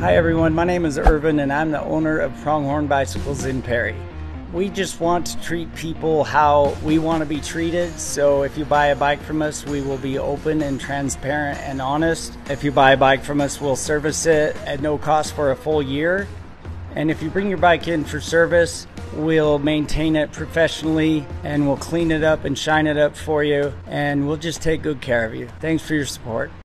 Hi everyone, my name is Irvin and I'm the owner of Pronghorn Bicycles in Perry. We just want to treat people how we want to be treated, so if you buy a bike from us, we will be open and transparent and honest. If you buy a bike from us, we'll service it at no cost for a full year. And if you bring your bike in for service, we'll maintain it professionally and we'll clean it up and shine it up for you, and we'll just take good care of you. Thanks for your support.